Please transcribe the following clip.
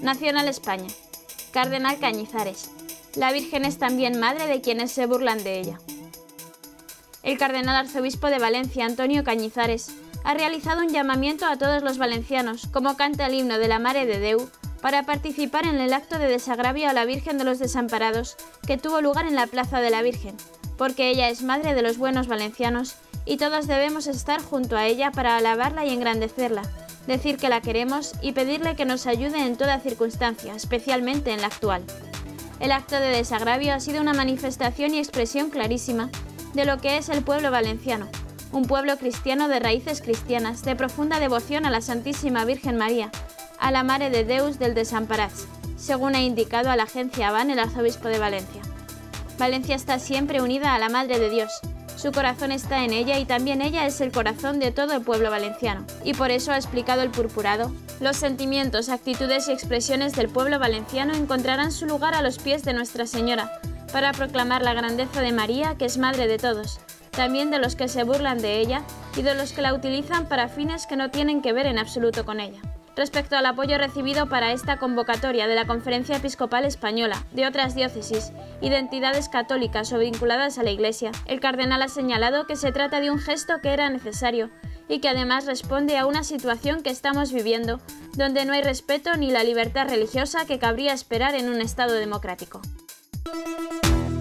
Nacional España. Cardenal Cañizares. La Virgen es también madre de quienes se burlan de ella. El cardenal arzobispo de Valencia, Antonio Cañizares, ha realizado un llamamiento a todos los valencianos, como canta el himno de la Mare de Déu, para participar en el acto de desagravio a la Virgen de los Desamparados que tuvo lugar en la Plaza de la Virgen, porque ella es madre de los buenos valencianos y todos debemos estar junto a ella para alabarla y engrandecerla, decir que la queremos y pedirle que nos ayude en toda circunstancia, especialmente en la actual. El acto de desagravio ha sido una manifestación y expresión clarísima de lo que es el pueblo valenciano, un pueblo cristiano de raíces cristianas, de profunda devoción a la Santísima Virgen María, a la Mare de Deus del Desamparats, según ha indicado a la agencia ABAN el arzobispo de Valencia. Valencia está siempre unida a la Madre de Dios, su corazón está en ella y también ella es el corazón de todo el pueblo valenciano. Y por eso ha explicado el purpurado, los sentimientos, actitudes y expresiones del pueblo valenciano encontrarán su lugar a los pies de Nuestra Señora, para proclamar la grandeza de María, que es madre de todos, también de los que se burlan de ella y de los que la utilizan para fines que no tienen que ver en absoluto con ella. Respecto al apoyo recibido para esta convocatoria de la Conferencia Episcopal Española, de otras diócesis y de entidades católicas o vinculadas a la Iglesia, el cardenal ha señalado que se trata de un gesto que era necesario y que además responde a una situación que estamos viviendo, donde no hay respeto ni la libertad religiosa que cabría esperar en un Estado democrático.